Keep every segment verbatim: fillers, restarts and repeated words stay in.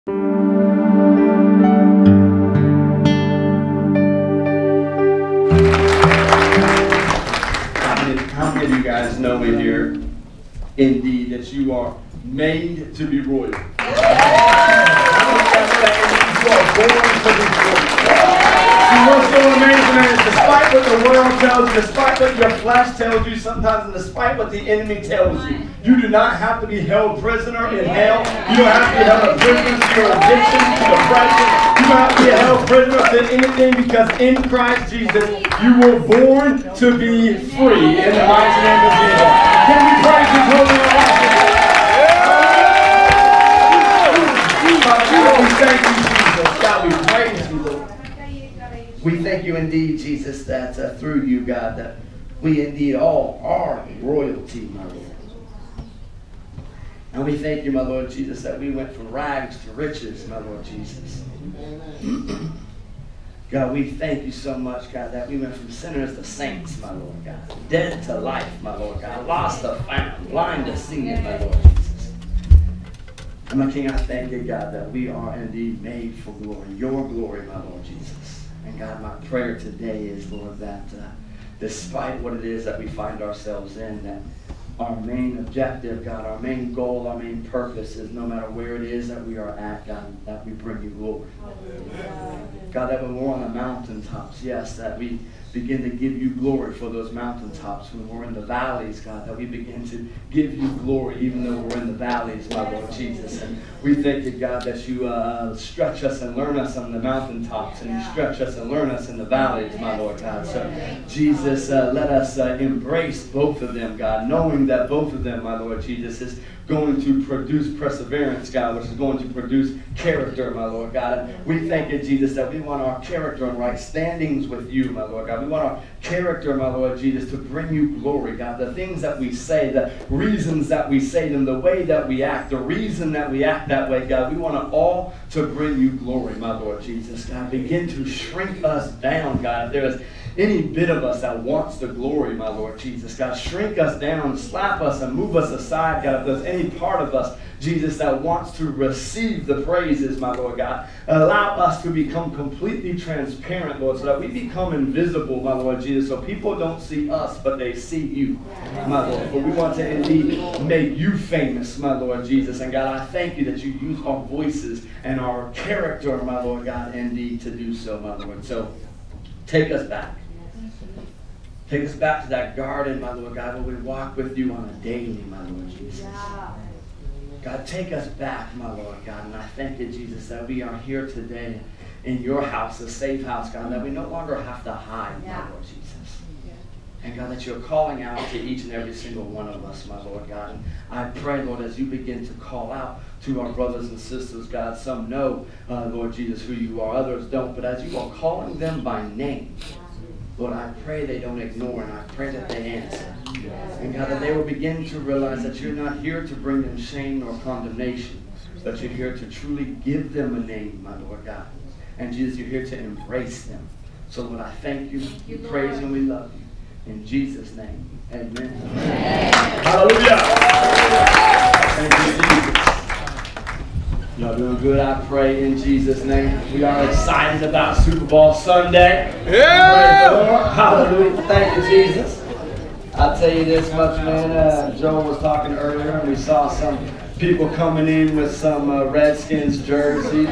How many of you guys know in here, indeed, that you are made to be royal? How many of you guys say you are born to be royal? You know what's so amazing is despite what the world tells you, despite what your flesh tells you sometimes, and despite what the enemy tells you, you do not have to be held prisoner in hell. You don't have to be held prisoner to your addiction, to depression. You don't have to be held prisoner to anything, because in Christ Jesus, you were born to be free in the mighty name of Jesus. Can we praise His holy name? God, we thank you, Jesus. God, we praise you, Lord. We thank you indeed, Jesus, that uh, through you, God, that we indeed all are royalty, my Lord. And we thank you, my Lord Jesus, that we went from rags to riches, my Lord Jesus. God, we thank you so much, God, that we went from sinners to saints, my Lord God. Dead to life, my Lord God. Lost to found. Blind to seeing, my Lord Jesus. And my King, I thank you, God, that we are indeed made for glory. Your glory, my Lord Jesus. And God, my prayer today is, Lord, that uh, despite what it is that we find ourselves in, that our main objective, God, our main goal, our main purpose is no matter where it is that we are at, God, that we bring you glory. God, that when we're on the mountaintops, yes, that we begin to give you glory for those mountaintops. When we're in the valleys, God, that we begin to give you glory even though we're in the valleys, my Lord Jesus. And we thank you, God, that you uh, stretch us and learn us on the mountaintops, and you stretch us and learn us in the valleys, my Lord God. So, Jesus, uh, let us uh, embrace both of them, God, knowing that both of them, my Lord Jesus, is going to produce perseverance, God, which is going to produce character, my Lord God. And we thank you, Jesus, that we want our character and right standings with you, my Lord God. We want our character, my Lord Jesus, to bring you glory, God. The things that we say, the reasons that we say them, the way that we act, the reason that we act that way, God, we want it all to bring you glory, my Lord Jesus. God, begin to shrink us down, God. If there is any bit of us that wants the glory, my Lord Jesus, God, shrink us down, slap us, and move us aside, God. If there's any part of us, Jesus, that wants to receive the praises, my Lord God, allow us to become completely transparent, Lord, so that we become invisible, my Lord Jesus, so people don't see us, but they see you, my Lord. For we want to indeed make you famous, my Lord Jesus. And God, I thank you that you use our voices and our character, my Lord God, indeed to do so, my Lord. So take us back. Take us back to that garden, my Lord God, where we walk with you on a daily, my Lord Jesus. God, take us back, my Lord God. And I thank you, Jesus, that we are here today in your house, a safe house, God, that we no longer have to hide, my Lord Jesus. And God, that you're calling out to each and every single one of us, my Lord God. And I pray, Lord, as you begin to call out to our brothers and sisters, God, some know, uh, Lord Jesus, who you are, others don't. But as you are calling them by name, Lord, I pray they don't ignore, and I pray that they answer. And God, that they will begin to realize that you're not here to bring them shame nor condemnation, but you're here to truly give them a name, my Lord God. And Jesus, you're here to embrace them. So, Lord, I thank you, we praise and we love you. In Jesus' name, amen. Amen. Hallelujah. Thank you, Jesus. Y'all doing good, I pray, in Jesus' name. We are excited about Super Bowl Sunday. Yeah! Praise the Lord. Hallelujah. Thank you, Jesus. I'll tell you this much, man. Uh, Joel was talking earlier, and we saw some people coming in with some uh, Redskins jerseys.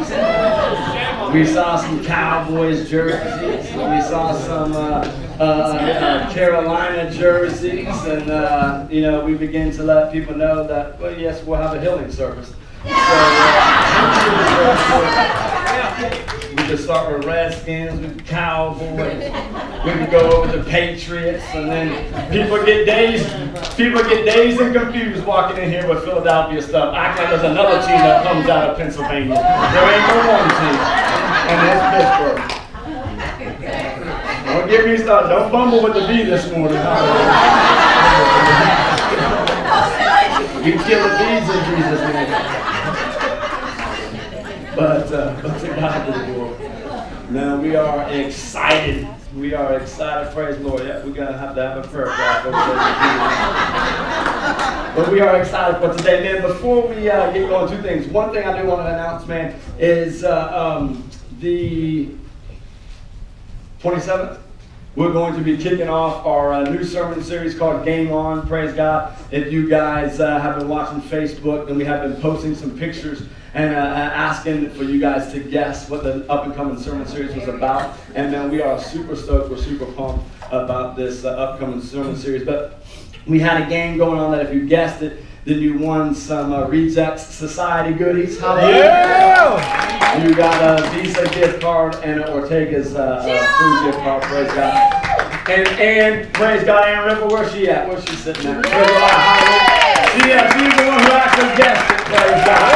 We saw some Cowboys jerseys. We saw some uh, uh, uh, Carolina jerseys. And, uh, you know, we begin to let people know that, well, yes, we'll have a healing service. So, uh, we could start with Redskins, with Cowboys. We could go over to Patriots, and then people get dazed. People get dazed and confused walking in here with Philadelphia stuff. Act like there's another team that comes out of Pennsylvania. There ain't no one team, and it's Pittsburgh. Don't get me started. Don't bumble with the B this morning. We kill the bees in Jesus' name. But, uh, but to God be the glory. Now we are excited. We are excited. Praise the Lord. Yeah, we're going to have to have a prayer. God, But we are excited for today, man. Before we uh, get going, two things. One thing I do want to announce, man, is uh, um, the twenty-seventh. We're going to be kicking off our uh, new sermon series called Game On. Praise God. If you guys uh, have been watching Facebook, then we have been posting some pictures and uh, asking for you guys to guess what the up-and-coming sermon series was about. And man, we are super stoked. We're super pumped about this uh, upcoming sermon series. But we had a game going on that if you guessed it, then you won some uh, Rejects Society goodies. How about yeah! You got a Visa gift card and an Ortega's uh, uh, food gift card. Praise God. And, and praise God, Ann River, where's she at? Where's she sitting at? Praise God. She, uh, she's the one who actually guessed it. Praise God.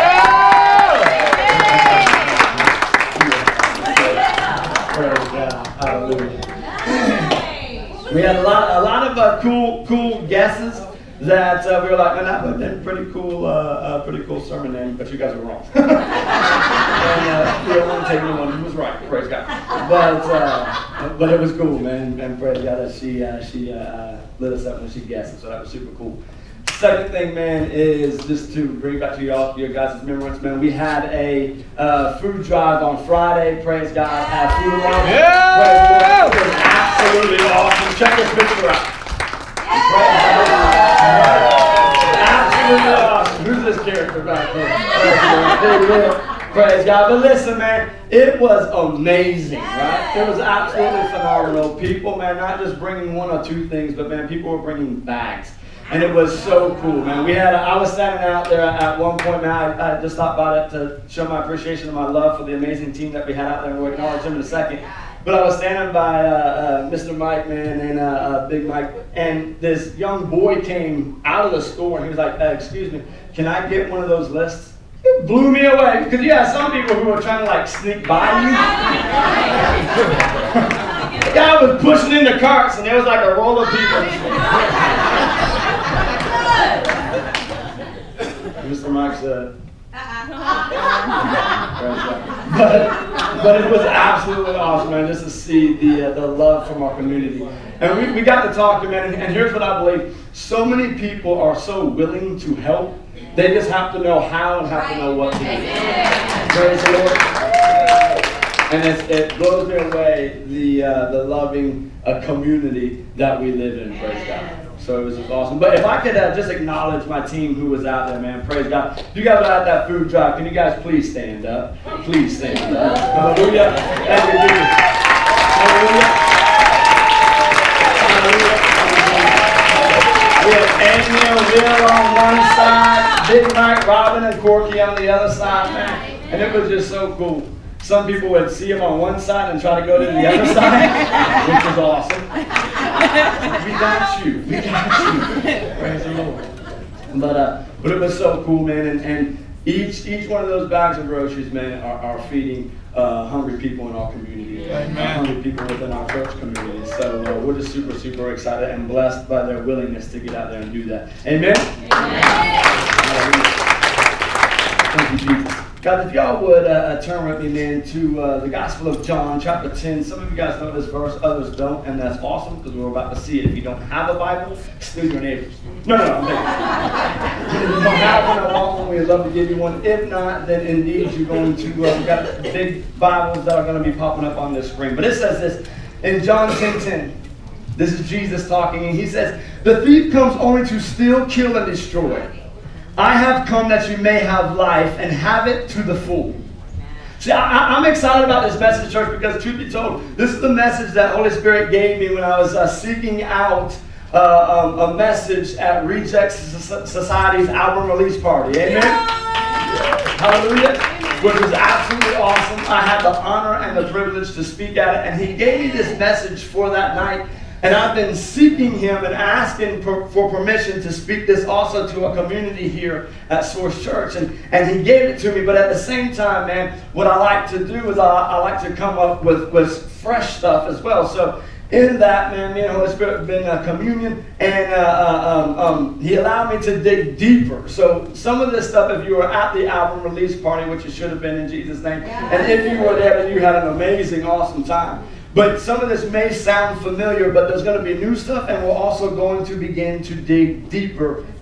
Praise God. Hallelujah. We had a lot, a lot of uh, cool, cool guesses that uh, we were like, man, that would have been a pretty cool, uh, uh, pretty cool sermon name, but you guys were wrong. And uh, we don't want to take anyone who was right. Praise God. But uh, but it was cool, man, and praise God that she uh, she uh, lit us up when she guessed it, so that was super cool. Second thing, man, is just to bring back to y'all your guys' remembrance, man. We had a uh, food drive on Friday. Praise God. At Food Around. Yeah! Praise God. It was absolutely awesome. Check this picture out. Praise God. Absolutely awesome. Who's this character back there? Praise God. But listen, man, it was amazing, right? It was absolutely phenomenal. People, man, not just bringing one or two things, but man, people were bringing bags. And it was so cool, man. We had, a, I was standing out there at one point, man. I, I just stopped by to show my appreciation and my love for the amazing team that we had out there, and we'll acknowledge them in a second. But I was standing by uh, uh, Mister Mike, man, and uh, uh, Big Mike, and this young boy came out of the store, and he was like, uh, excuse me, can I get one of those lists? It blew me away, because you had some people who were trying to, like, sneak by you. The guy was pushing in the carts, and there was, like, a roll of people. Mister Mike said, but, but it was absolutely awesome, man, just to see the uh, the love from our community. And we, we got to talking, man, and, and here's what I believe. So many people are so willing to help. They just have to know how and have to know what to do. Praise the Lord. And it's, it blows me away, the, uh, the loving uh, community that we live in, praise God. So it was just awesome. But if I could uh, just acknowledge my team who was out there, man, praise God. You guys were at that food drive. Can you guys please stand up? Please stand up. Hallelujah. Thank you, Jesus. Hallelujah. Hallelujah. We have Amy and Will on one side, Big Mike, Robin, and Corky on the other side, man. And it was just so cool. Some people would see him on one side and try to go to the other side, which was awesome. We got you. We got you. Praise the Lord. But uh, but it was so cool, man. And, and each each one of those bags of groceries, man, are, are feeding uh, hungry people in our community, Amen. Hungry people within our church community. So uh, we're just super, super excited and blessed by their willingness to get out there and do that. Amen. Amen. Thank you, Jesus. God, if y'all would uh, turn with me, man, to uh, the Gospel of John, chapter ten. Some of you guys know this verse, others don't, and that's awesome because we're about to see it. If you don't have a Bible, steal your neighbors. No, no, no. If you don't have one, I want one. We'd love to give you one. If not, then indeed you're going to, uh, we've got big Bibles that are going to be popping up on this screen. But it says this in John ten ten. This is Jesus talking, and he says, "The thief comes only to steal, kill, and destroy. I have come that you may have life and have it to the full." See, I, I'm excited about this message, church, because truth be told, this is the message that Holy Spirit gave me when I was uh, seeking out uh, um, a message at Rejects Society's album release party. Amen? Yeah. Hallelujah. Which was absolutely awesome. I had the honor and the privilege to speak at it, and he gave me this message for that night. And I've been seeking him and asking for, for permission to speak this also to a community here at Source Church. And, and he gave it to me. But at the same time, man, what I like to do is I, I like to come up with, with fresh stuff as well. So in that, man, me and Holy Spirit have been uh, communion. And uh, uh, um, um, he allowed me to dig deeper. So some of this stuff, if you were at the album release party, which you should have been in Jesus' name. And if you were there, then you had an amazing, awesome time. But some of this may sound familiar, but there's going to be new stuff, and we're also going to begin to dig deeper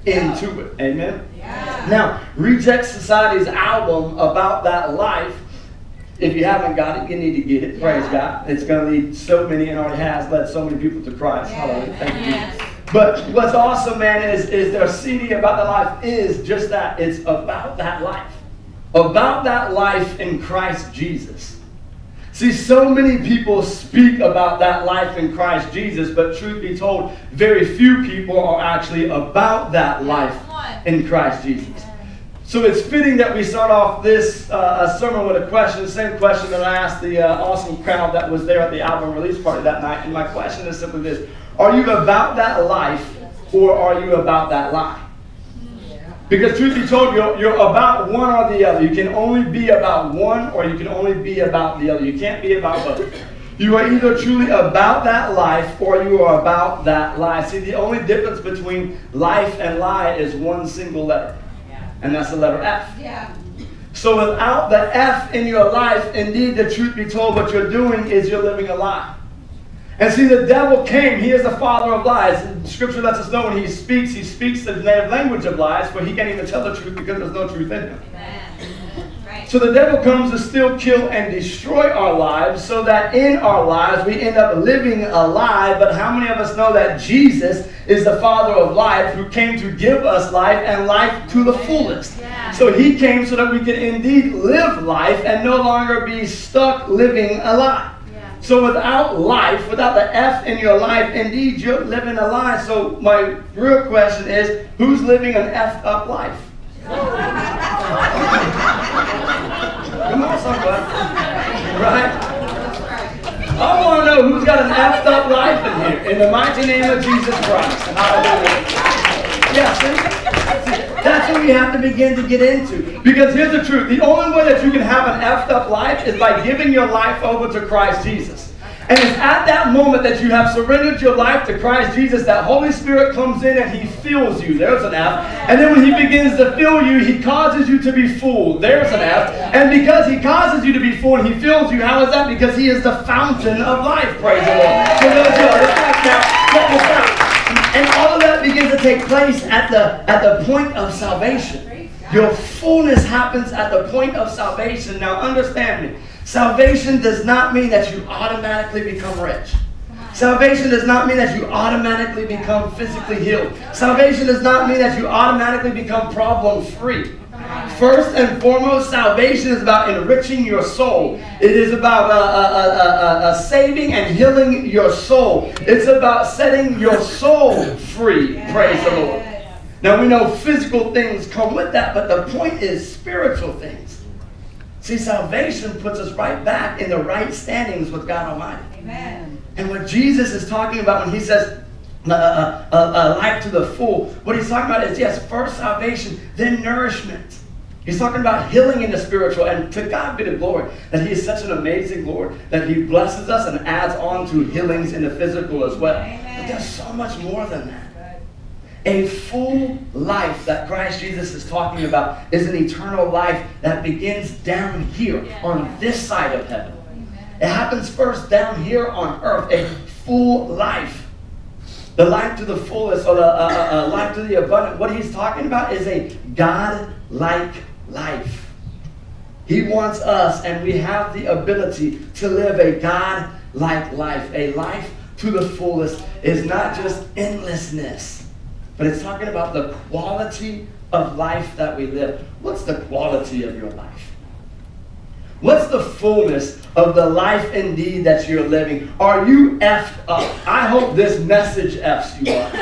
into it. Amen? Yeah. Now, Reject Society's album About That Life, if you haven't got it, you need to get it. Praise Yeah. God. It's going to lead so many, and already has led so many people to Christ. Yeah. Hallelujah. Thank you. Yes. But what's awesome, man, is, is their C D About That Life is just that. It's about that life. About that life in Christ Jesus. See, so many people speak about that life in Christ Jesus, but truth be told, very few people are actually about that life in Christ Jesus. So it's fitting that we start off this uh, sermon with a question, the same question that I asked the uh, awesome crowd that was there at the album release party that night. And my question is simply this: are you about that life, or are you about that lie? Because truth be told, you're, you're about one or the other. You can only be about one, or you can only be about the other. You can't be about both. You are either truly about that life, or you are about that lie. See, the only difference between life and lie is one single letter. And that's the letter F. Yeah. So without the F in your life, indeed, the truth be told, what you're doing is you're living a lie. And see, the devil came. He is the father of lies. Scripture lets us know when he speaks, he speaks the native language of lies, but he can't even tell the truth because there's no truth in him. Right. So the devil comes to steal, kill, and destroy our lives, so that in our lives we end up living a lie. But how many of us know that Jesus is the father of life, who came to give us life, and life to the fullest? Yeah. So he came so that we could indeed live life and no longer be stuck living a lie. So without life, without the F in your life, indeed you're living a lie. So my real question is, who's living an F'd up life? Come on, somebody. Right? I want to know who's got an F'd up life in here. In the mighty name of Jesus Christ. Hallelujah. Yeah, see? That's what we have to begin to get into. Because here's the truth. The only way that you can have an F'd up life is by giving your life over to Christ Jesus. And it's at that moment that you have surrendered your life to Christ Jesus that Holy Spirit comes in and he fills you. There's an F. And then when he begins to fill you, he causes you to be full. There's an F. And because he causes you to be full and he fills you, how is that? Because he is the fountain of life. Praise the Lord. So those who are now, check this out. And all of that begins to take place at the, at the point of salvation. Your fullness happens at the point of salvation. Now understand me. Salvation does not mean that you automatically become rich. Salvation does not mean that you automatically become physically healed. Salvation does not mean that you automatically become problem-free. First and foremost, salvation is about enriching your soul. It is about uh, uh, uh, uh, uh, saving and healing your soul. It's about setting your soul free. Praise the Lord. Now we know physical things come with that, but the point is spiritual things. See, salvation puts us right back in the right standings with God Almighty. Amen. And what Jesus is talking about when he says uh, uh, uh, uh, life to the full, what he's talking about is, yes, first salvation, then nourishment. He's talking about healing in the spiritual, and to God be the glory that he is such an amazing Lord that he blesses us and adds on to healings in the physical as well. But there's so much more than that. A full life that Christ Jesus is talking about is an eternal life that begins down here on this side of heaven. It happens first down here on earth, a full life. The life to the fullest, or the uh, uh, uh, life to the abundant. What he's talking about is a God-like life. He wants us, and we have the ability to live a God-like life. A life to the fullest is not just endlessness, but it's talking about the quality of life that we live. What's the quality of your life? What's the fullness of the life indeed that you're living? Are you F'd up? I hope this message F's you up in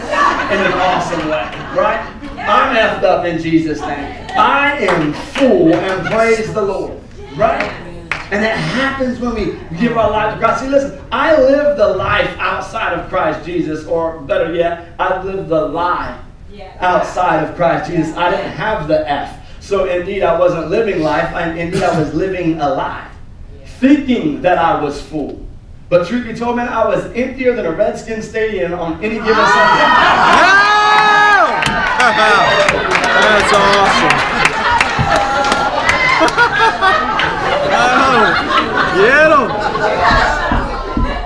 an awesome way, right? I'm F'd up in Jesus' name. I am full, and praise the Lord, right? And that happens when we give our life to Christ. See, listen, I live the life outside of Christ Jesus, or better yet, I live the lie outside of Christ Jesus. I didn't have the F. So indeed, I wasn't living life. I, indeed, I was living a lie, thinking that I was full. But truth be told, man, I was emptier than a Redskins stadium on any given Sunday. That's awesome. Oh, get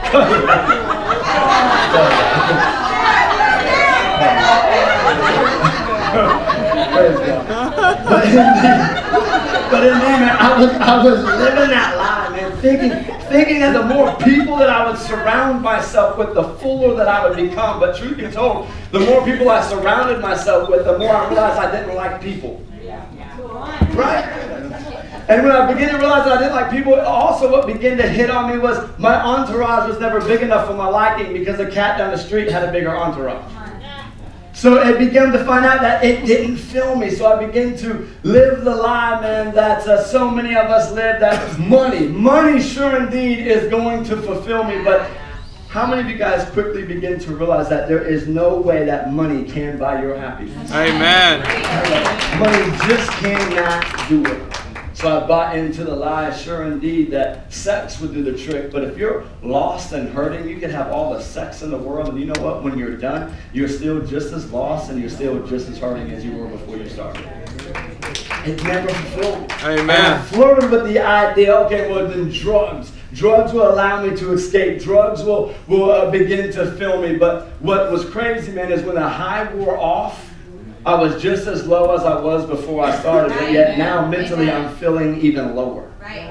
him. I was, I was living that lie, man, thinking, thinking that the more people that I would surround myself with, the fuller that I would become. But truth be told, the more people I surrounded myself with, the more I realized I didn't like people. Right? And when I began to realize that I didn't like people, also what began to hit on me was my entourage was never big enough for my liking because the cat down the street had a bigger entourage. So it began to find out that it didn't fill me. So I began to live the lie, man, that uh, so many of us live, that money, money sure indeed is going to fulfill me. But how many of you guys quickly begin to realize that there is no way that money can buy your happiness? Amen. Money just cannot do it. So I bought into the lie, sure indeed, that sex would do the trick. But if you're lost and hurting, you can have all the sex in the world, and you know what? When you're done, you're still just as lost and you're still just as hurting as you were before you started. It never fulfilled me. Amen. And I flirted with the idea, okay, well then drugs. Drugs will allow me to escape. Drugs will, will uh, begin to fill me. But what was crazy, man, is when the high wore off, I was just as low as I was before I started, and yet now mentally I'm feeling even lower.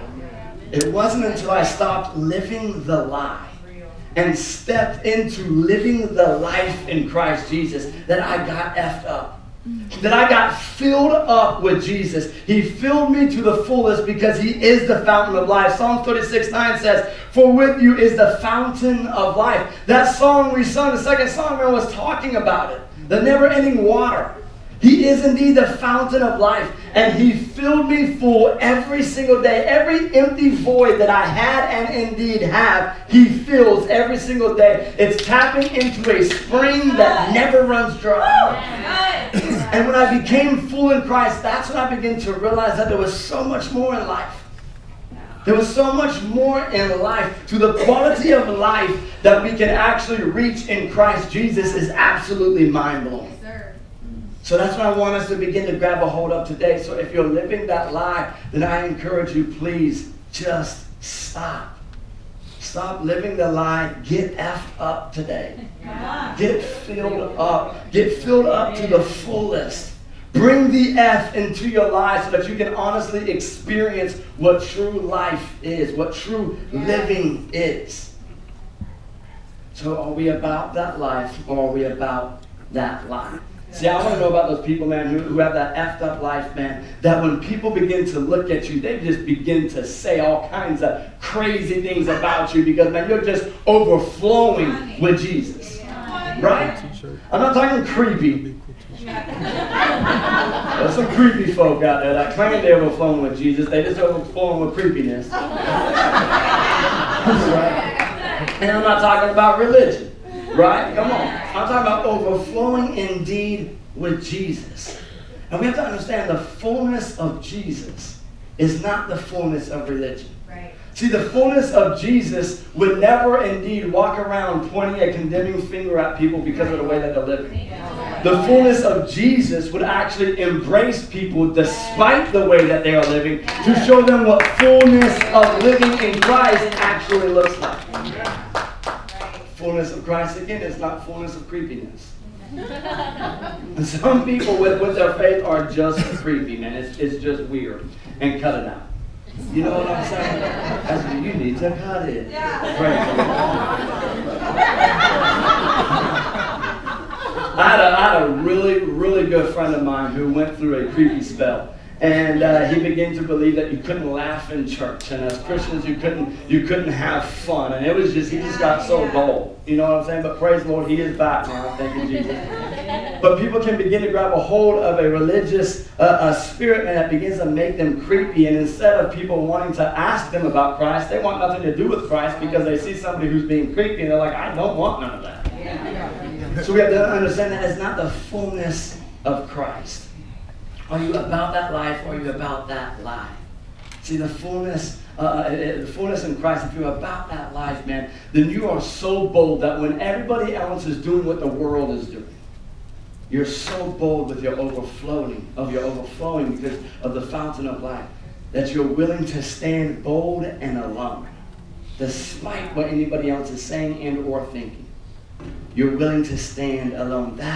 It wasn't until I stopped living the lie and stepped into living the life in Christ Jesus that I got effed up. That I got filled up with Jesus. He filled me to the fullest because He is the fountain of life. Psalm thirty-six nine says, "For with you is the fountain of life." That song we sung, the second song, man, was talking about it. The never-ending water. He is indeed the fountain of life, and He filled me full every single day. Every empty void that I had and indeed have, He fills every single day. It's tapping into a spring that never runs dry. And when I became full in Christ, that's when I began to realize that there was so much more in life. There was so much more in life. To the quality of life that we can actually reach in Christ Jesus is absolutely mind-blowing. So that's what I want us to begin to grab a hold of today. So if you're living that lie, then I encourage you, please just stop. Stop living the lie. Get effed up today. Get filled up. Get filled up to the fullest. Bring the F into your life so that you can honestly experience what true life is, what true living is. So are we about that life, or are we about that lie? See, I want to know about those people, man, who, who have that effed up life, man, that when people begin to look at you, they just begin to say all kinds of crazy things about you because, man, you're just overflowing with Jesus. Right? I'm not talking creepy. There's some creepy folk out there that claim they're overflowing with Jesus. They just overflowing with creepiness. Right? And I'm not talking about religion. Right? Come on. I'm talking about overflowing indeed with Jesus. And we have to understand the fullness of Jesus is not the fullness of religion. Right. See, the fullness of Jesus would never indeed walk around pointing a condemning finger at people because of the way that they're living. The fullness of Jesus would actually embrace people despite the way that they are living to show them what fullness of living in Christ actually looks like. Fullness of Christ, again, is not fullness of creepiness. And some people with, with their faith are just creepy, man. It's, it's just weird. And cut it out. You know what I'm saying? That's what you need to cut it. I had, a, I had a really, really good friend of mine who went through a creepy spell. And uh, he began to believe that you couldn't laugh in church, and as Christians you couldn't you couldn't have fun, and it was just he just got so dull. You know what I'm saying? But praise the Lord, he is back now. Thank you, Jesus. But people can begin to grab a hold of a religious uh, a spirit, man, that begins to make them creepy. And instead of people wanting to ask them about Christ, they want nothing to do with Christ because they see somebody who's being creepy, and they're like, I don't want none of that. So we have to understand that it's not the fullness of Christ. Are you about that life, or are you about that lie? See, the fullness, uh, the fullness in Christ, if you're about that life, man, then you are so bold that when everybody else is doing what the world is doing, you're so bold with your overflowing, of your overflowing because of the fountain of life, that you're willing to stand bold and alone, despite what anybody else is saying and or thinking. You're willing to stand alone. That's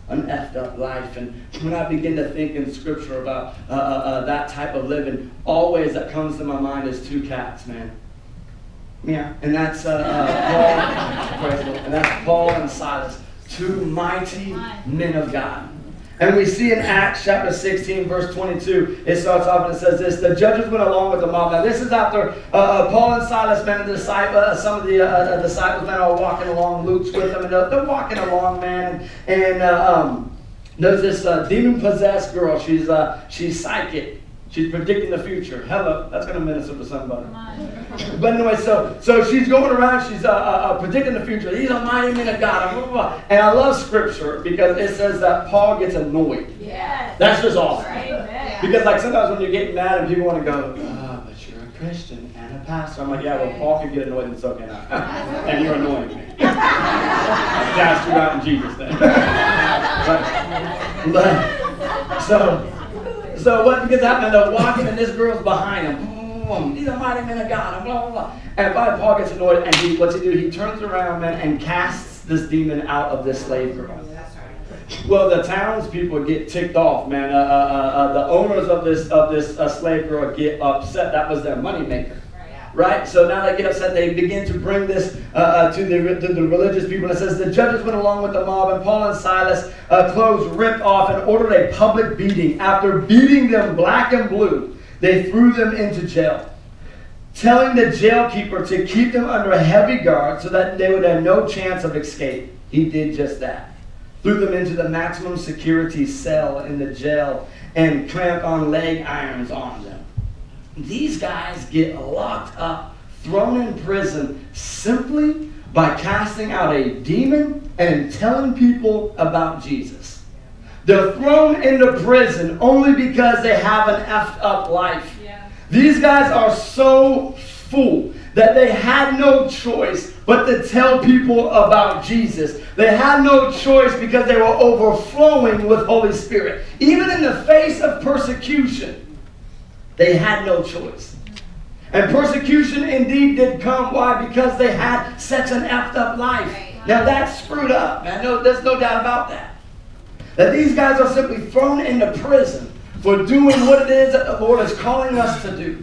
an effed up life. And when I begin to think in Scripture about uh, uh, uh, that type of living, always that comes to my mind is two cats, man. Yeah, and that's uh, uh, Paul, praise the Lord, and that's Paul and Silas, two mighty men of God. And we see in Acts chapter sixteen, verse twenty-two, it starts off and it says this: the judges went along with the mob. Now this is after uh, uh, Paul and Silas, man, the disciple, uh, some of the uh, disciples, man, are walking along. Luke's with them, and they're, they're walking along, man. And, and uh, um, there's this uh, demon-possessed girl. She's uh, she's psychic. She's predicting the future. Hello, that's going to minister to somebody. But anyway, so so she's going around. She's uh, uh, predicting the future. He's a mighty man of God. Blah, blah, blah. And I love Scripture because it says that Paul gets annoyed. Yes. That's just awesome. Right. Because like sometimes when you're getting mad and people want to go, oh, but you're a Christian and a pastor. I'm like, yeah, well, Paul can get annoyed and so can I. And you're annoying me. I cast you out in Jesus' name. but, but so. So what begins happening? They're walking, and this girl's behind him. Boom, he's a mighty man of God. And blah blah blah. And finally, Paul gets annoyed, and he, what's he do? He turns around, man, and casts this demon out of this slave girl. Well, the townspeople get ticked off, man. Uh, uh, uh, the owners of this of this uh, slave girl get upset. That was their moneymaker. Right? So now they get upset. They begin to bring this uh, uh, to, the, to the religious people. And it says, the judges went along with the mob, and Paul and Silas, uh, clothes ripped off, and ordered a public beating. After beating them black and blue, they threw them into jail, telling the jailkeeper to keep them under a heavy guard so that they would have no chance of escape. He did just that. Threw them into the maximum security cell in the jail and clamped on leg irons on them. These guys get locked up, thrown in prison, simply by casting out a demon and telling people about Jesus. They're thrown into prison only because they have an effed up life. Yeah. These guys are so full that they had no choice but to tell people about Jesus. They had no choice because they were overflowing with Holy Spirit. Even in the face of persecution, they had no choice. And persecution indeed did come. Why? Because they had such an effed up life. Now that's screwed up, man. No, there's no doubt about that. That these guys are simply thrown into prison for doing what it is that the Lord is calling us to do.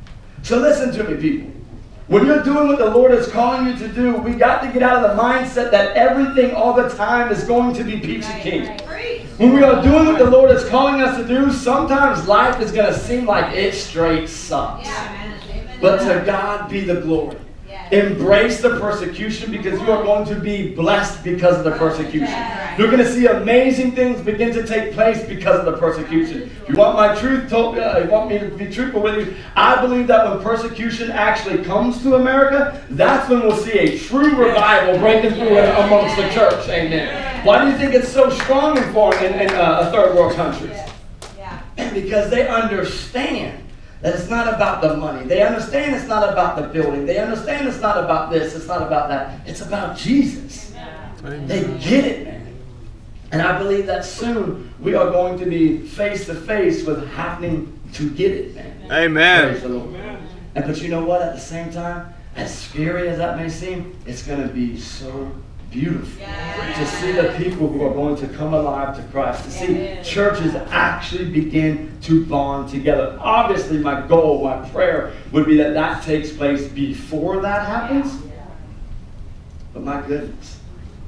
So listen to me, people. When you're doing what the Lord is calling you to do, we got to get out of the mindset that everything all the time is going to be peachy keen. When we are doing what the Lord is calling us to do, sometimes life is going to seem like it straight sucks. But to God be the glory. Embrace the persecution because you are going to be blessed because of the persecution. You're going to see amazing things begin to take place because of the persecution. If you want my truth told, uh, you want me to be truthful with you, I believe that when persecution actually comes to America, that's when we'll see a true revival breaking through amongst the church. Amen. Why do you think it's so strong in foreign in, in uh, third world countries? Because they understand that it's not about the money. They understand it's not about the building. They understand it's not about this. It's not about that. It's about Jesus. Amen. They get it, man. And I believe that soon we are going to be face to face with happening to get it, man. Amen. Praise the Lord. And but you know what? At the same time, as scary as that may seem, it's going to be so beautiful yeah. to see the people who are going to come alive to Christ, to see yeah. churches actually begin to bond together. Obviously, my goal, my prayer would be that that takes place before that happens. Yeah. Yeah. But my goodness,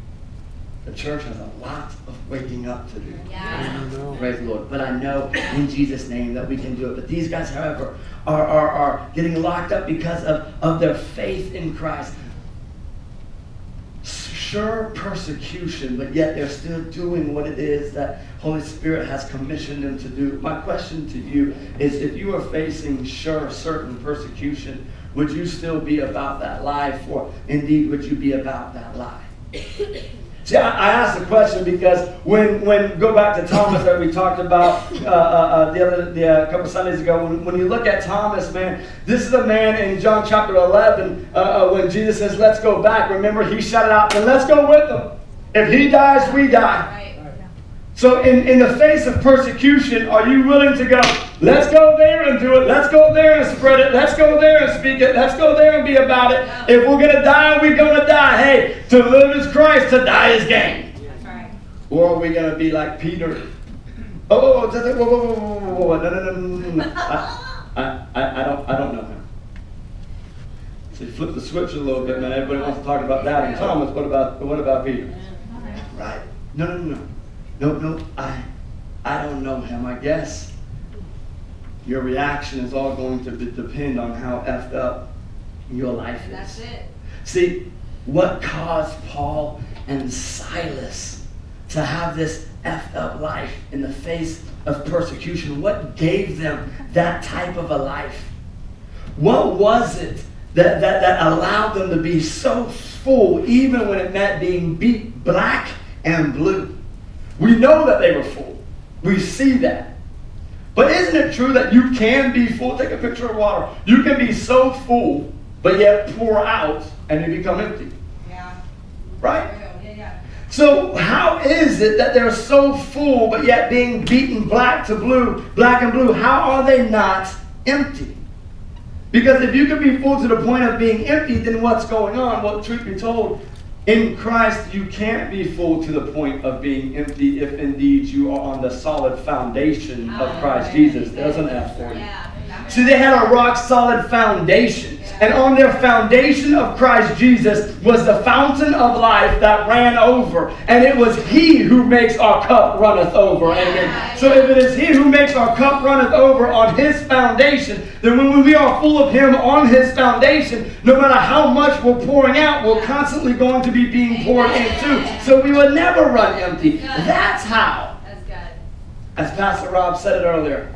the church has a lot of waking up to do. Yeah. Praise the Lord. But I know in Jesus' name that we can do it. But these guys, however, are, are, are getting locked up because of, of their faith in Christ. Sure, persecution, but yet they're still doing what it is that Holy Spirit has commissioned them to do. My question to you is, if you are facing sure, certain persecution, would you still be about that life, or indeed would you be about that lie? See, I, I asked the question because when, when go back to Thomas that we talked about uh, uh, the other the, uh, couple Sundays ago. When, when you look at Thomas, man, this is a man in John chapter eleven uh, uh, when Jesus says, "Let's go back." Remember, he shouted out, "And let's go with him. If he dies, we die." Right. So, in in the face of persecution, are you willing to go? Let's go there and do it. Let's go there and spread it. Let's go there and speak it. Let's go there and be about it. If we're going to die, we're going to die. Hey, to live is Christ, to die is gain. That's right. Or are we going to be like Peter? Oh, whoa, whoa, whoa, whoa, whoa, no, no, no, no, no. I, I, I, I don't, I don't know him. So you flip the switch a little bit, man. Everybody wants to talk about that. And Thomas, what about, what about Peter? Right? No, no, no, no, no, no. I, I don't know him. I guess your reaction is all going to depend on how effed up your life is. That's it. See, what caused Paul and Silas to have this effed up life in the face of persecution? What gave them that type of a life? What was it that, that, that allowed them to be so full, even when it meant being beat black and blue? We know that they were full. We see that. But isn't it true that you can be full? Take a picture of water. You can be so full, but yet pour out and you become empty. Yeah. Right? Yeah, yeah. So how is it that they're so full, but yet being beaten black to blue, black and blue? How are they not empty? Because if you can be full to the point of being empty, then what's going on? Well, truth be told, in Christ, you can't be full to the point of being empty if indeed you are on the solid foundation of Christ Jesus. There's an F for you. See, they had a rock solid foundation. And on their foundation of Christ Jesus was the fountain of life that ran over. And it was He who makes our cup runneth over. Amen. So if it is He who makes our cup runneth over on His foundation, then when we are full of Him on His foundation, no matter how much we're pouring out, we're constantly going to be being poured into. So we will never run empty. That's how. That's good. As Pastor Rob said it earlier,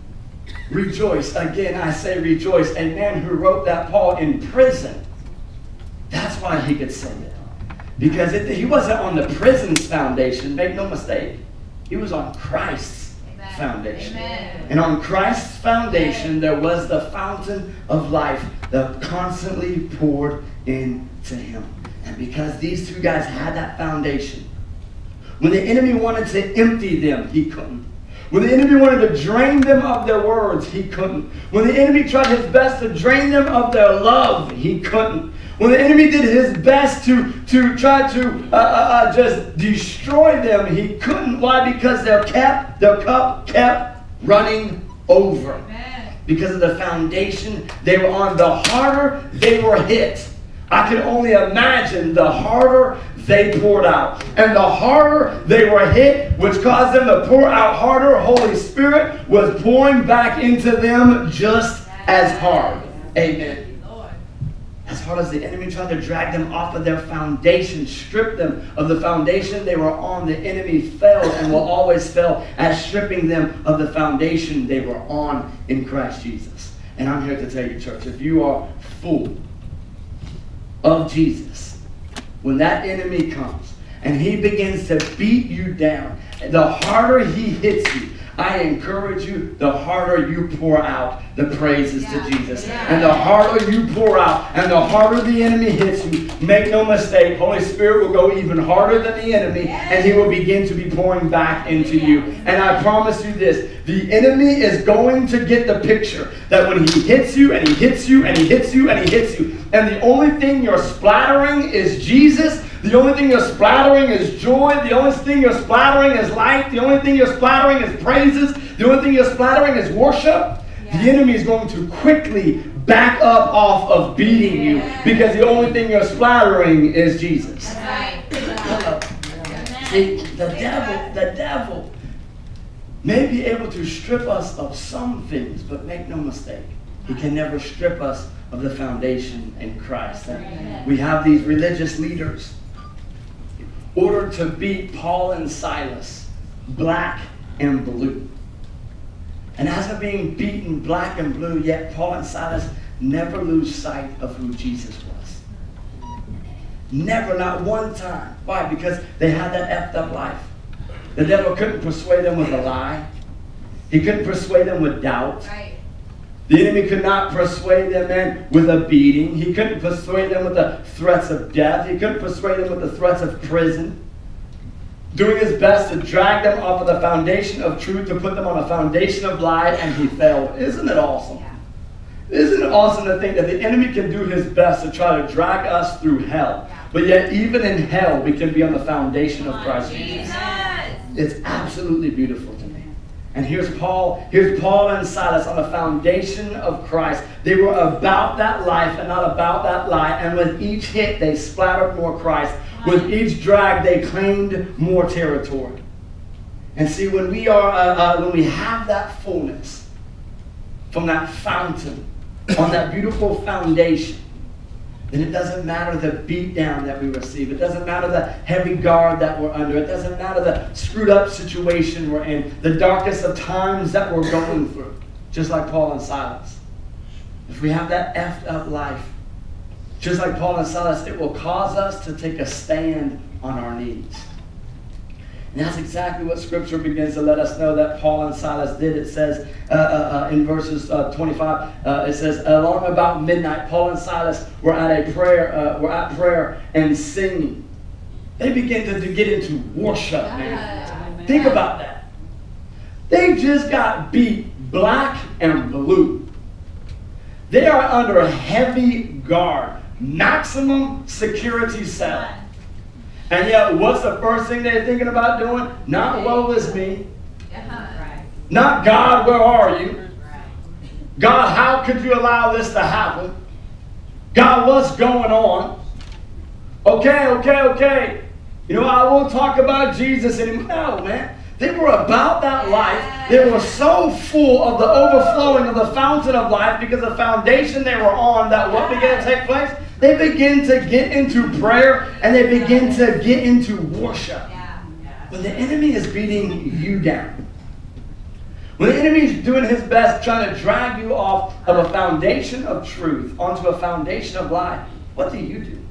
rejoice. Again, I say rejoice. A man who wrote that, Paul, in prison. That's why he could say it. Because it, he wasn't on the prison's foundation. Make no mistake. He was on Christ's Amen. Foundation. Amen. And on Christ's foundation, there was the fountain of life that constantly poured into him. And because these two guys had that foundation, when the enemy wanted to empty them, he couldn't. When the enemy wanted to drain them of their words, he couldn't. When the enemy tried his best to drain them of their love, he couldn't. When the enemy did his best to, to try to uh, uh, just destroy them, he couldn't. Why? Because their, cap, their cup kept running over. Amen. Because of the foundation they were on. The harder they were hit, I can only imagine the harder they poured out. And the harder they were hit, which caused them to pour out harder, Holy Spirit was pouring back into them just as hard. Amen. As hard as the enemy tried to drag them off of their foundation, strip them of the foundation they were on, the enemy failed and will always fail at stripping them of the foundation they were on in Christ Jesus. And I'm here to tell you, church, if you are full of Jesus, when that enemy comes and he begins to beat you down, the harder he hits you, I encourage you, the harder you pour out the praises yeah. to Jesus. Yeah. And the harder you pour out, and the harder the enemy hits you, make no mistake, Holy Spirit will go even harder than the enemy, yeah. and He will begin to be pouring back into yeah. you. And I promise you this, the enemy is going to get the picture that when he hits you, and he hits you, and he hits you, and he hits you, and the only thing you're splattering is Jesus, the only thing you're splattering is joy, the only thing you're splattering is light, the only thing you're splattering is praises, the only thing you're splattering is worship, yeah. the enemy is going to quickly back up off of beating you yeah. because the only thing you're splattering is Jesus. That's right. See, the devil, the devil may be able to strip us of some things, but make no mistake, he can never strip us of the foundation in Christ. And we have these religious leaders ordered to beat Paul and Silas black and blue. And as they're being beaten black and blue, yet Paul and Silas never lose sight of who Jesus was. Never, not one time. Why? Because they had that effed up life. The devil couldn't persuade them with a lie. He couldn't persuade them with doubt. Right. The enemy could not persuade them, man, with a beating. He couldn't persuade them with the threats of death. He couldn't persuade them with the threats of prison. Doing his best to drag them off of the foundation of truth, to put them on a foundation of lie, and he failed. Isn't it awesome? Yeah. Isn't it awesome to think that the enemy can do his best to try to drag us through hell? Yeah. But yet, even in hell, we can be on the foundation of Christ Jesus. It's absolutely beautiful to me. And here's Paul, here's Paul and Silas on the foundation of Christ. They were about that life and not about that lie. And with each hit, they splattered more Christ. With each drag, they claimed more territory. And see, when we are, uh, uh, when we have that fullness from that fountain, on that beautiful foundation, then it doesn't matter the beat down that we receive. It doesn't matter the heavy guard that we're under. It doesn't matter the screwed up situation we're in, the darkest of times that we're going through, just like Paul and Silas. If we have that effed up life, just like Paul and Silas, it will cause us to take a stand on our knees. And that's exactly what Scripture begins to let us know that Paul and Silas did. It says uh, uh, uh, in verses uh, twenty-five, uh, it says, along about midnight, Paul and Silas were at a prayer, uh, were at prayer and singing. They begin to, to get into worship, man. Think about that. They just got beat black and blue. They are under a heavy guard, maximum security cell. And yet, what's the first thing they're thinking about doing? Not woe is me. Not God, where are you? God, how could you allow this to happen? God, what's going on? Okay, okay, okay. You know, I won't talk about Jesus anymore. No, man. They were about that life. They were so full of the overflowing of the fountain of life because the foundation they were on, that what began to take place? They begin to get into prayer and they begin to get into worship. When the enemy is beating you down, when the enemy is doing his best trying to drag you off of a foundation of truth onto a foundation of lie, what do you do?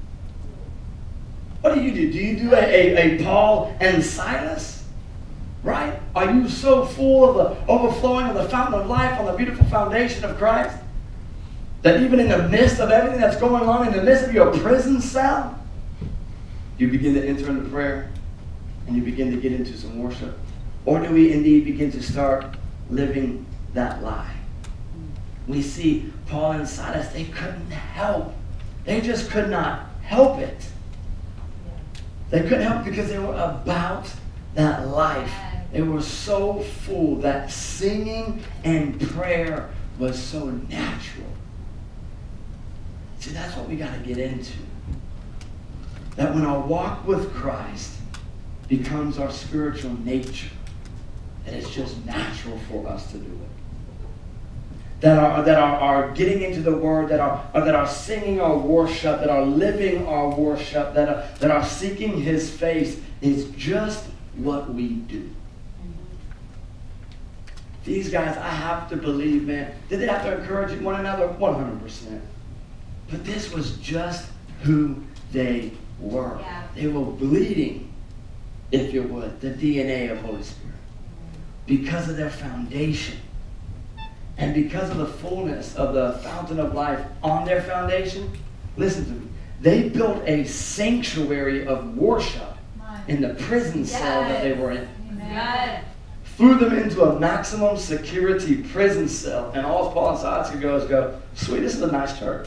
What do you do? Do you do a, a, a Paul and Silas? Right? Are you so full of the overflowing of the fountain of life on the beautiful foundation of Christ that even in the midst of everything that's going on, in the midst of your prison cell, you begin to enter into prayer and you begin to get into some worship? Or do we indeed begin to start living that lie? We see Paul and Silas, they couldn't help. They just could not help it. They couldn't help because they were about that life. They were so full that singing and prayer was so natural. See, that's what we got to get into. That when our walk with Christ becomes our spiritual nature, that it's just natural for us to do it. That are that are, are getting into the Word, that are, are that are singing our worship, that are living our worship, that are, that are seeking His face is just what we do. These guys, I have to believe, man, did they have to encourage one another? one hundred percent. But this was just who they were. Yeah. They were bleeding, if you would, the D N A of Holy Spirit. Because of their foundation. And because of the fullness of the fountain of life on their foundation, listen to me, they built a sanctuary of worship in the prison cell that they were in. Amen. Threw them into a maximum security prison cell. And all Paul and Silas could go is go, sweet, this is a nice church.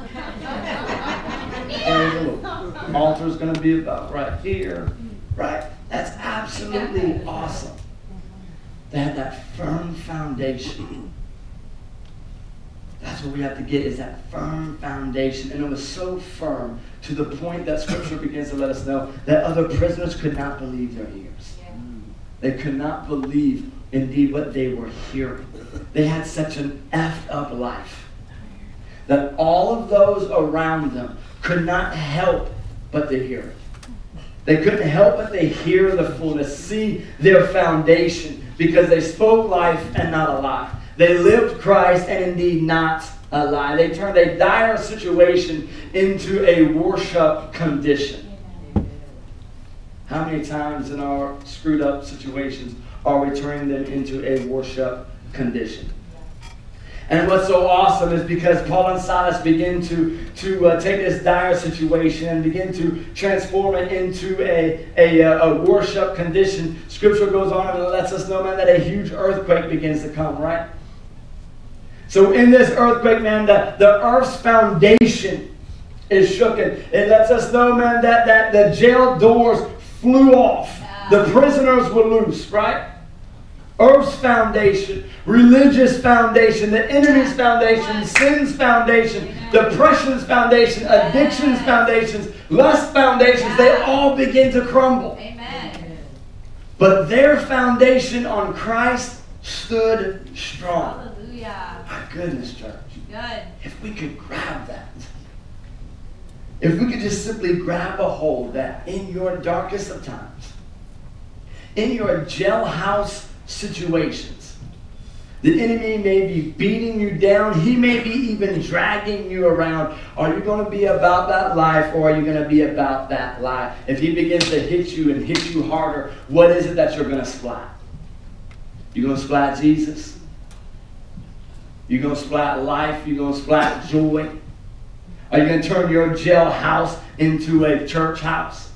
And the little altar's going to be about right here. Right? That's absolutely awesome. They had that firm foundation. That's what we have to get, is that firm foundation. And it was so firm to the point that Scripture begins to let us know that other prisoners could not believe their ears. They could not believe indeed what they were hearing. They had such an effed up life that all of those around them could not help but to hear it. They couldn't help but to hear the fullness, see their foundation, because they spoke life and not a lie. They lived Christ and indeed not a lie. They turned a dire situation into a worship condition. How many times in our screwed up situations are we turning them into a worship condition? And what's so awesome is because Paul and Silas begin to, to uh, take this dire situation and begin to transform it into a, a, a worship condition. Scripture goes on and lets us know, man, that a huge earthquake begins to come, right? So in this earthquake, man, the, the earth's foundation is shooken. It lets us know, man, that, that the jail doors flew off. The prisoners were loose, right? Earth's foundation, religious foundation, the enemy's foundation, sin's foundation, depression's foundation, addiction's foundations, lust foundations, they all begin to crumble. Amen. But their foundation on Christ stood strong. Hallelujah. My goodness, church. Good. If we could grab that. If we could just simply grab a hold that in your darkest of times, in your jailhouse situations, the enemy may be beating you down. He may be even dragging you around. Are you going to be about that life, or are you going to be about that lie? If he begins to hit you and hit you harder, what is it that you're going to splat? You're going to splat Jesus? You're going to splat life? You're going to splat joy? Are you going to turn your jailhouse into a church house?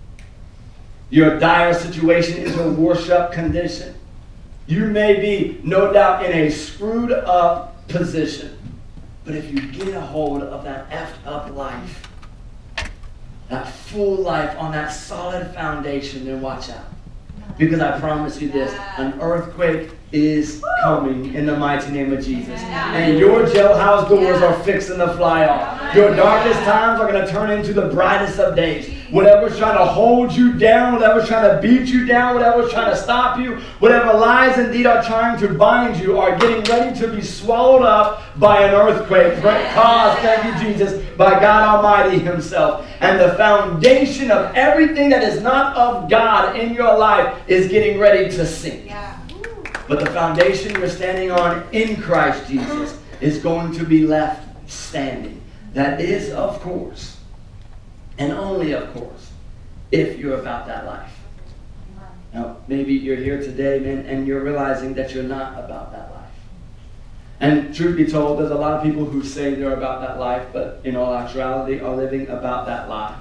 Your dire situation into a worship condition? You may be, no doubt, in a screwed up position. But if you get a hold of that effed up life, that full life on that solid foundation, then watch out. Because I promise you this, an earthquake is coming in the mighty name of Jesus. And your jailhouse doors are fixing to fly off. Your darkest times are going to turn into the brightest of days. Whatever's trying to hold you down, whatever's trying to beat you down, whatever's trying to stop you, whatever lies indeed are trying to bind you, are getting ready to be swallowed up by an earthquake caused, thank you Jesus, by God Almighty himself. And the foundation of everything that is not of God in your life is getting ready to sink. But the foundation you're standing on in Christ Jesus is going to be left standing. That is, of course, and only of course, if you're about that life. Now, maybe you're here today, man, and you're realizing that you're not about that life. And truth be told, there's a lot of people who say they're about that life, but in all actuality are living about that lie.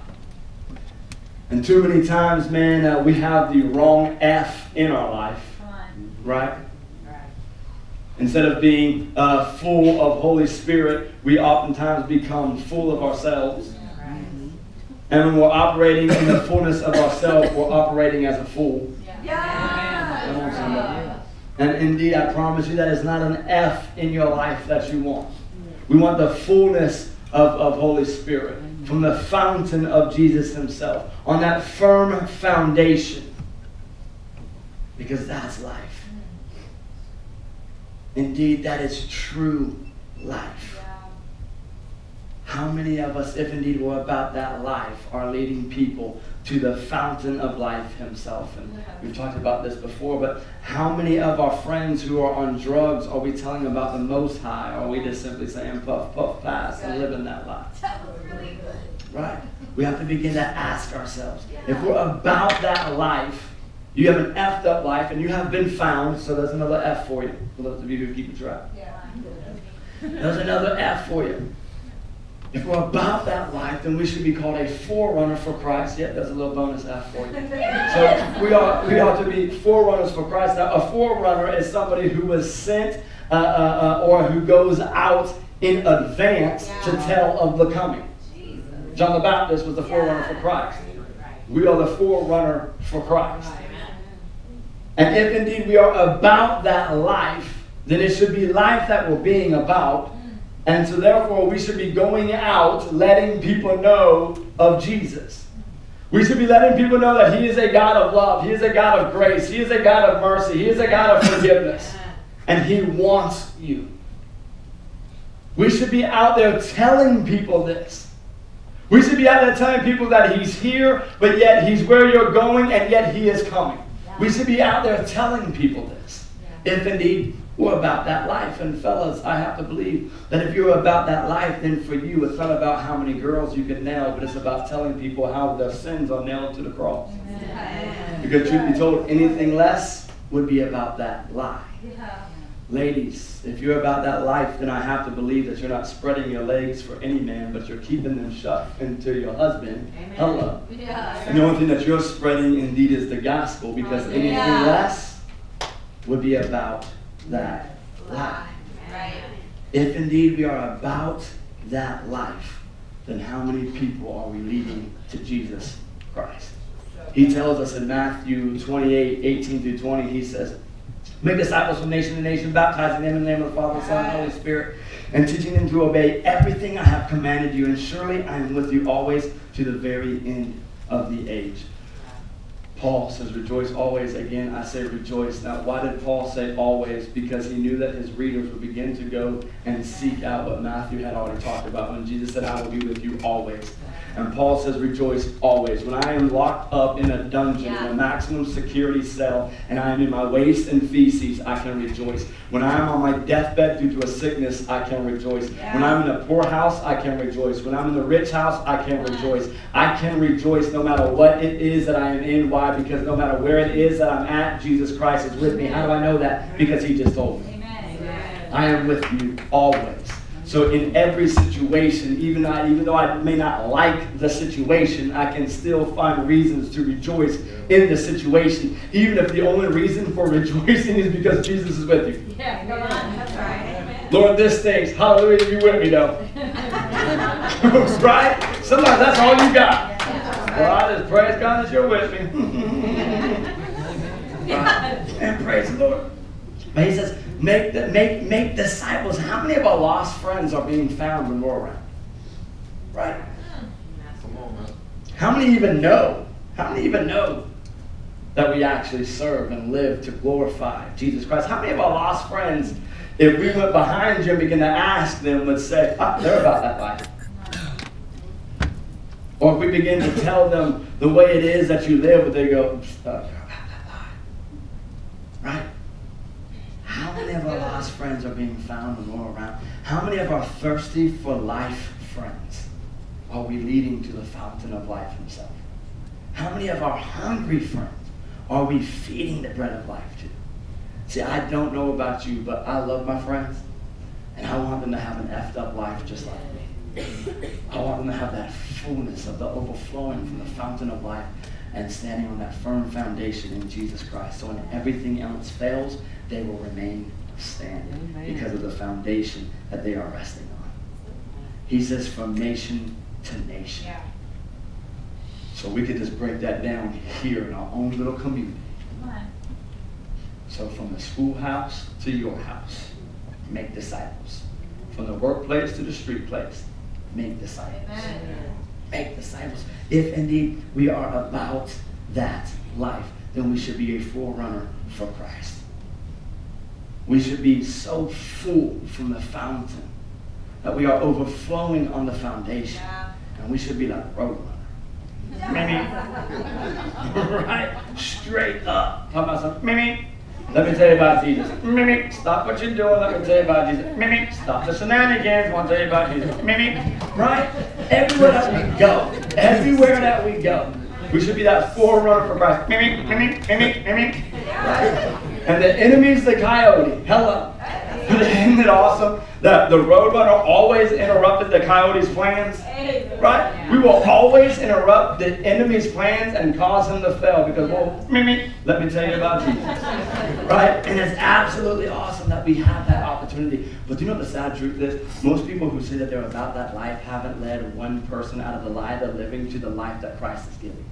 And too many times, man, uh, we have the wrong F in our life. Right? Instead of being uh, full of Holy Spirit, we oftentimes become full of ourselves. And when we're operating in the fullness of ourselves, we're operating as a fool. Yeah. Come on, somebody. And indeed, I promise you that is not an F in your life that you want. We want the fullness of, of Holy Spirit from the fountain of Jesus himself, on that firm foundation. Because that's life. Indeed, that is true life. Yeah. How many of us, if indeed we're about that life, are leading people to the fountain of life himself? And we've talked about this before, but how many of our friends who are on drugs are we telling about the Most High? Or are we just simply saying puff, puff, pass, and living that life? That was really good. Right? We have to begin to ask ourselves, if we're about that life, you have an effed up life, and you have been found, so there's another F for you, for those of you who keep track. Yeah. There's another F for you. If we're about that life, then we should be called a forerunner for Christ. Yep, there's a little bonus F for you. So we are we ought to be forerunners for Christ. Now, a forerunner is somebody who was sent uh, uh, uh, or who goes out in advance to tell of the coming. John the Baptist was the forerunner for Christ. We are the forerunner for Christ. And if indeed we are about that life, then it should be life that we're being about. And so therefore we should be going out letting people know of Jesus. We should be letting people know that he is a God of love. He is a God of grace. He is a God of mercy. He is a God of forgiveness. And he wants you. We should be out there telling people this. We should be out there telling people that he's here, but yet he's where you're going, and yet he is coming. We should be out there telling people this. Yeah. If indeed we're about that life. And fellas, I have to believe that if you're about that life, then for you it's not about how many girls you can nail, but it's about telling people how their sins are nailed to the cross. Yeah. Because truth be told, anything less would be about that lie. Yeah. Ladies, if you're about that life, then I have to believe that you're not spreading your legs for any man, but you're keeping them shut into your husband. Amen. Hello. Yeah. And the only thing that you're spreading indeed is the gospel, because anything yeah. less would be about that life. Right. If indeed we are about that life, then how many people are we leading to Jesus Christ? He tells us in Matthew twenty-eight, eighteen through twenty, he says, make disciples from nation to nation, baptizing them in the name of the Father, the Son, and the Holy Spirit, and teaching them to obey everything I have commanded you. And surely I am with you always to the very end of the age. Paul says, rejoice always. Again, I say rejoice. Now, why did Paul say always? Because he knew that his readers would begin to go and seek out what Matthew had already talked about when Jesus said, I will be with you always. And Paul says, rejoice always. When I am locked up in a dungeon, yeah. in a maximum security cell, and I am in my waste and feces, I can rejoice. When I am on my deathbed due to a sickness, I can rejoice. Yeah. When I'm in a poor house, I can rejoice. When I'm in the rich house, I can rejoice. I can rejoice no matter what it is that I am in. Why? Because no matter where it is that I'm at, Jesus Christ is with me. How do I know that? Because he just told me. Amen. I am with you always. So in every situation, even, I, even though I may not like the situation, I can still find reasons to rejoice in the situation, even if the only reason for rejoicing is because Jesus is with you. Yeah, come on. That's right. Lord, this stinks. Hallelujah, you with me though. Right? Sometimes that's all you got. Well, I just praise God that you're with me. Right? And praise the Lord. But he says, make, the, make, make disciples. How many of our lost friends are being found when we're around? Right? Come on, man. How many even know? How many even know that we actually serve and live to glorify Jesus Christ? How many of our lost friends, if we went behind you and began to ask them, would say, oh, they're about that life? Or if we begin to tell them the way it is that you live, would they go, oh, you're about that life? Right? How many of our lost friends are being found when we're around? How many of our thirsty for life friends are we leading to the fountain of life himself? How many of our hungry friends are we feeding the bread of life to? See, I don't know about you, but I love my friends, and I want them to have an effed up life just like me. I want them to have that fullness of the overflowing from the fountain of life and standing on that firm foundation in Jesus Christ. So when everything else fails, they will remain standing. Amen. Because of the foundation that they are resting on. He says from nation to nation. Yeah. So we could just break that down here in our own little community. So from the schoolhouse to your house, make disciples. From the workplace to the street place, make disciples. Amen. Make disciples. If indeed we are about that life, then we should be a forerunner for Christ. We should be so full from the fountain that we are overflowing on the foundation. Yeah. And we should be like a road runner. Mimi. Right? Straight up. Talk about something. Mimi. Let me tell you about Jesus. Mimi. Stop what you're doing. Let me tell you about Jesus. Mimi. Stop the shenanigans. I want to tell you about Jesus. Mimi. Right? Everywhere that we go. Everywhere that we go. We should be that forerunner for Christ. Mimi. Mimi. Mimi. Mimi. Right? And the enemy's the coyote. Hello. Isn't it awesome that the roadrunner always interrupted the coyote's plans? Right? We will always interrupt the enemy's plans and cause him to fail because, well, Mimi, let me tell you about Jesus. Right? And it's absolutely awesome that we have that opportunity. But do you know what the sad truth is? Most people who say that they're about that life haven't led one person out of the lie they're living to the life that Christ is giving.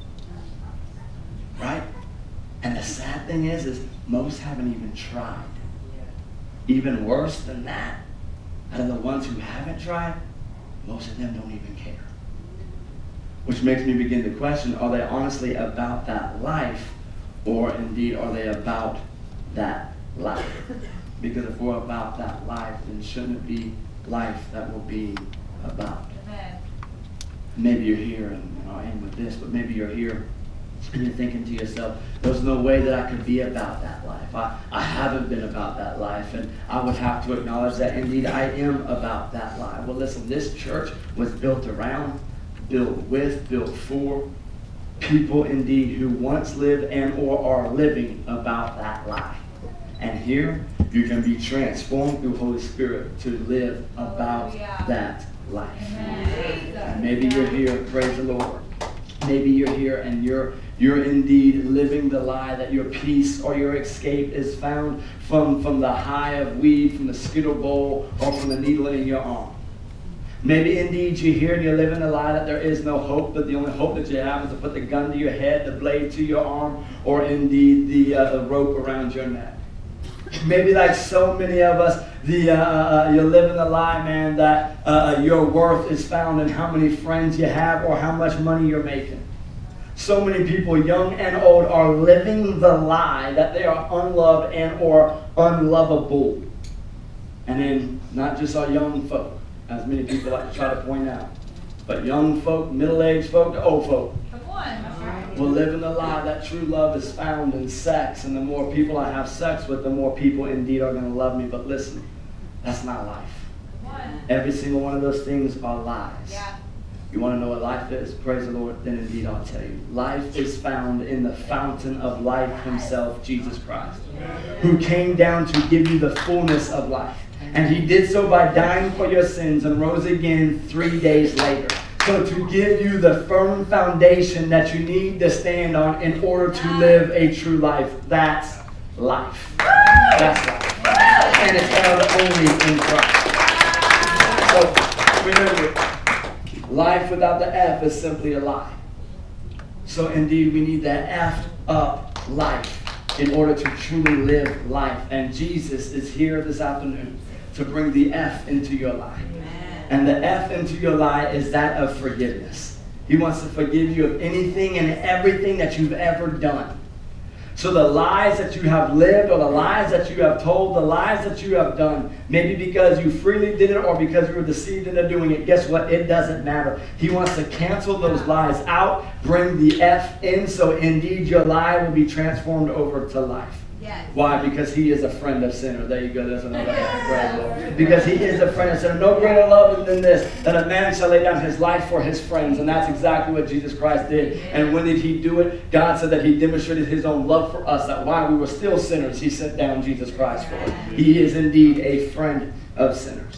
Right? And the sad thing is, is most haven't even tried. Even worse than that, out of the ones who haven't tried, most of them don't even care. Which makes me begin to question, are they honestly about that life, or indeed are they about that life? Because if we're about that life, then shouldn't it be life that we're being about? Amen. Maybe you're here, and I'll end with this, but maybe you're here and you're thinking to yourself, there's no way that I could be about that life. I, I haven't been about that life, and I would have to acknowledge that indeed I am about that life. Well, listen, this church was built around, built with, built for people indeed who once lived and or are living about that life. And here, you can be transformed through Holy Spirit to live about oh, yeah. that life. Amen. And maybe you're here, praise the Lord. Maybe you're here and you're You're indeed living the lie that your peace or your escape is found from, from the high of weed, from the Skittle bowl, or from the needle in your arm. Maybe indeed you're here and you're living a lie that there is no hope, that the only hope that you have is to put the gun to your head, the blade to your arm, or indeed the, uh, the rope around your neck. Maybe like so many of us, the uh, uh, you're living a lie, man, that uh, your worth is found in how many friends you have or how much money you're making. So many people, young and old, are living the lie that they are unloved and or unlovable. And then not just our young folk, as many people like to try to point out, but young folk, middle-aged folk, to old folk. Come on. That's right. We're living the lie that true love is found in sex, and the more people I have sex with, the more people indeed are going to love me. But listen, that's not life. Every single one of those things are lies. Yeah. You want to know what life is? Praise the Lord. Then indeed I'll tell you. Life is found in the fountain of life himself, Jesus Christ, who came down to give you the fullness of life. And he did so by dying for your sins and rose again three days later. So to give you the firm foundation that you need to stand on in order to live a true life. That's life. That's life. And it's found only in Christ. So remember, life without the F is simply a lie. So indeed we need that F up life in order to truly live life. And Jesus is here this afternoon to bring the F into your life. And the F into your life is that of forgiveness. He wants to forgive you of anything and everything that you've ever done. So the lies that you have lived, or the lies that you have told, the lies that you have done, maybe because you freely did it or because you were deceived into doing it, guess what? It doesn't matter. He wants to cancel those lies out, bring the F in, so indeed your lie will be transformed over to life. Yes. Why? Because he is a friend of sinners. There you go. There's another one. Because he is a friend of sinners. No greater love than this, that a man shall lay down his life for his friends. And that's exactly what Jesus Christ did. And when did he do it? God said that he demonstrated his own love for us, that while we were still sinners, he sent down Jesus Christ for us. He is indeed a friend of sinners.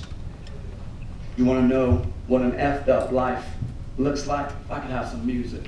You want to know what an effed up life looks like? If I could have some music.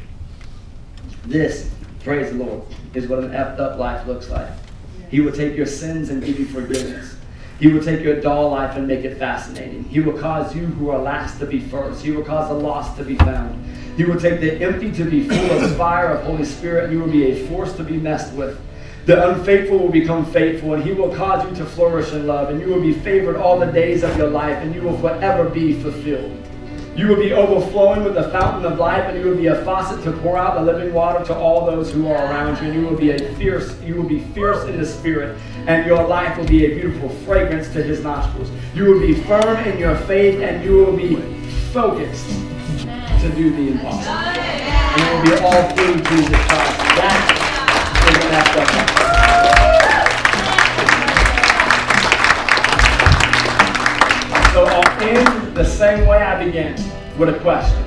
This, praise the Lord, is what an effed up life looks like. He will take your sins and give you forgiveness. He will take your dull life and make it fascinating. He will cause you who are last to be first. He will cause the lost to be found. He will take the empty to be full of the fire of Holy Spirit. You will be a force to be messed with. The unfaithful will become faithful, and he will cause you to flourish in love, and you will be favored all the days of your life, and you will forever be fulfilled. You will be overflowing with the fountain of life, and you will be a faucet to pour out the living water to all those who are around you. And you will be a fierce, you will be fierce in the spirit, and your life will be a beautiful fragrance to his nostrils. You will be firm in your faith, and you will be focused to do the impossible. And it will be all through Jesus Christ. That is an effed So I'll end the same way I began, with a question.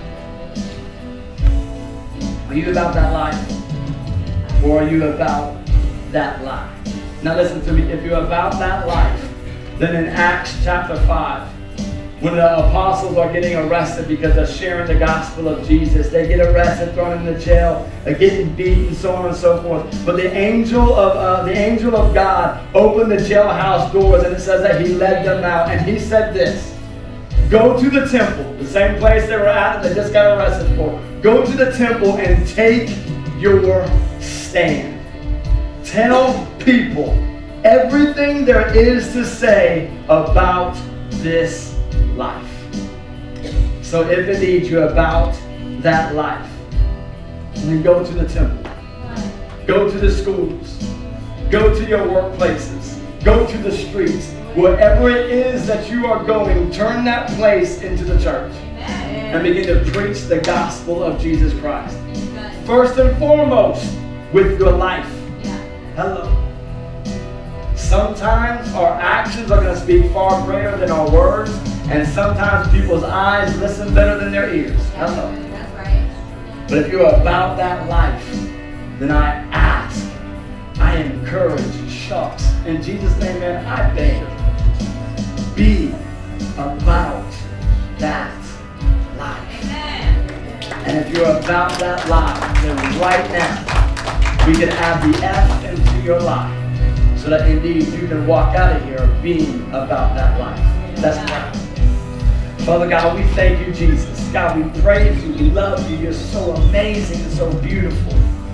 Are you about that life? Or are you about that lie? Now listen to me. If you're about that life, then in Acts chapter five, when the apostles are getting arrested because they're sharing the gospel of Jesus, they get arrested, thrown into jail, they're getting beaten, so on and so forth. But the angel of uh, the angel of God opened the jailhouse doors, and it says that he led them out, and he said this: go to the temple, the same place they were at that they just got arrested for. Go to the temple and take your stand. Tell people everything there is to say about this life. So if indeed you're about that life, then go to the temple. Go to the schools. Go to your workplaces. Go to the streets. Wherever it is that you are going, turn that place into the church. And begin to preach the gospel of Jesus Christ. First and foremost, with your life. Hello. Sometimes our actions are going to speak far greater than our words. And sometimes people's eyes listen better than their ears. Hello. That's right. But if you're about that life, then I ask, I encourage, shucks, in Jesus' name, man, I beg, be about that life. Amen. And if you're about that life, then right now, we can add the F into your life so that indeed you can walk out of here being about that life. Let's pray. Father God, we thank you, Jesus. God, we praise you. We love you. You're so amazing and so beautiful.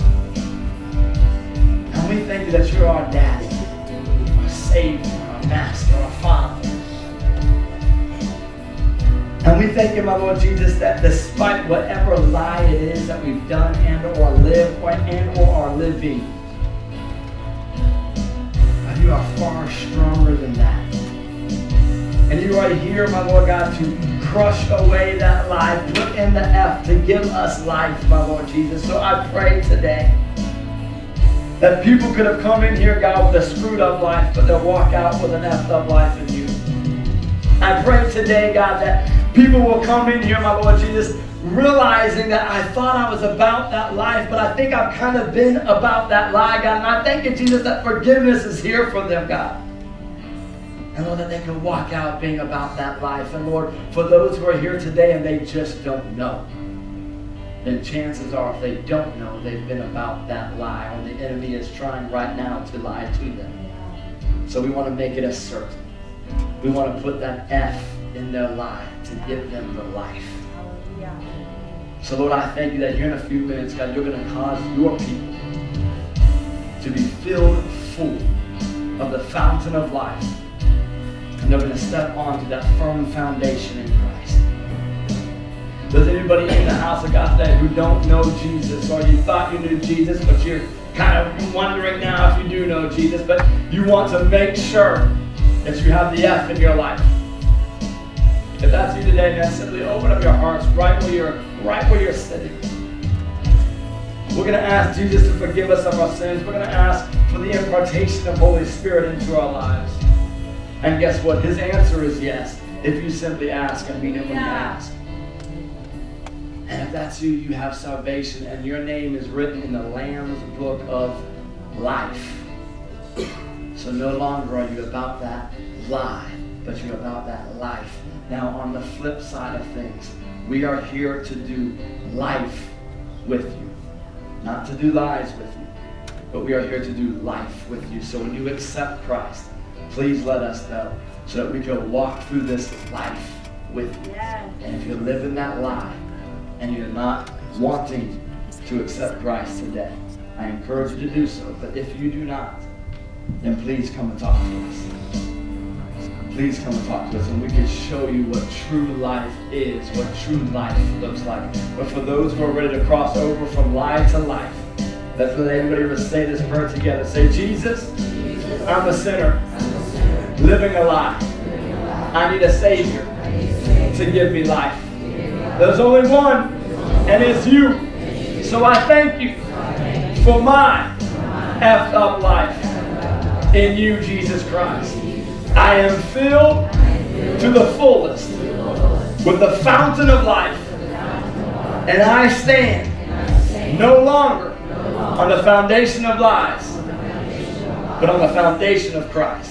And we thank you that you're our daddy, our Savior, our Master, our Father. And we thank you, my Lord Jesus, that despite whatever lie it is that we've done and or live or and or are living, God, you are far stronger than that. And you are here, my Lord God, to crush away that lie, put in the F to give us life, my Lord Jesus. So I pray today that people could have come in here, God, with a screwed up life, but they'll walk out with an effed up life in you. I pray today, God, that people will come in here, my Lord Jesus, realizing that I thought I was about that life, but I think I've kind of been about that lie, God. And I thank you, Jesus, that forgiveness is here for them, God. And Lord, that they can walk out being about that life. And Lord, for those who are here today and they just don't know, then chances are if they don't know, they've been about that lie, or the enemy is trying right now to lie to them. So we want to make it a certain. We want to put that F in their lie to give them the life. So Lord, I thank you that here in a few minutes, God, you're going to cause your people to be filled full of the fountain of life. And they're going to step onto that firm foundation in Christ. Does anybody in the house of God today who don't know Jesus, or you thought you knew Jesus, but you're kind of wondering now if you do know Jesus, but you want to make sure that you have the F in your life? If that's you today, man, simply open up your hearts right where you're, right where you're sitting. We're going to ask Jesus to forgive us of our sins. We're going to ask for the impartation of Holy Spirit into our lives. And guess what? His answer is yes, if you simply ask and mean it when you ask. And if that's you, you have salvation, and your name is written in the Lamb's book of life. So no longer are you about that lie, but you're about that life. Now, on the flip side of things, we are here to do life with you. Not to do lies with you, but we are here to do life with you. So when you accept Christ, please let us know so that we can walk through this life with you. Yes. And if you live in that lie and you're not wanting to accept Christ today, I encourage you to do so. But if you do not, then please come and talk to us. Please come and talk to us, and we can show you what true life is, what true life looks like. But for those who are ready to cross over from lie to life, let's let everybody say this prayer together. Say, Jesus, Jesus I'm a sinner, I'm a sinner. Living a lie. Living a lie. I need a Savior, to give me life. There's only one, and it's you. So I thank you for my effed up life in you, Jesus Christ. I am filled to the fullest with the fountain of life, and I stand no longer on the foundation of lies, but on the foundation of Christ.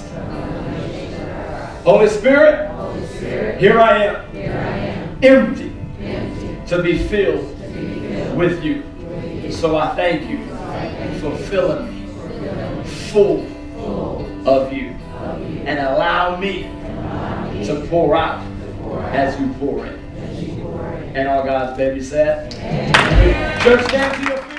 Holy Spirit, here I am, empty to be filled with you. So I thank you for filling me full of you. And allow me to pour out as you pour in. And all God's baby said, church, stand to your feet.